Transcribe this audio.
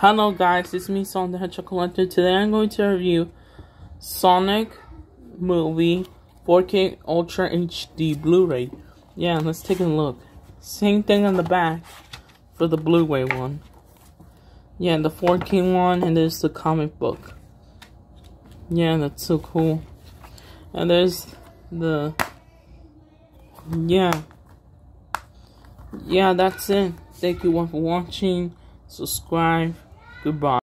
Hello guys, it's me, Sonic the Hedgehog Collector. Today I'm going to review Sonic movie 4K Ultra HD Blu-ray. Yeah, let's take a look. Same thing on the back for the Blu-ray one. Yeah, the 4K one, and there's the comic book. Yeah, that's so cool. And there's the... Yeah, that's it. Thank you all for watching. Subscribe. Goodbye.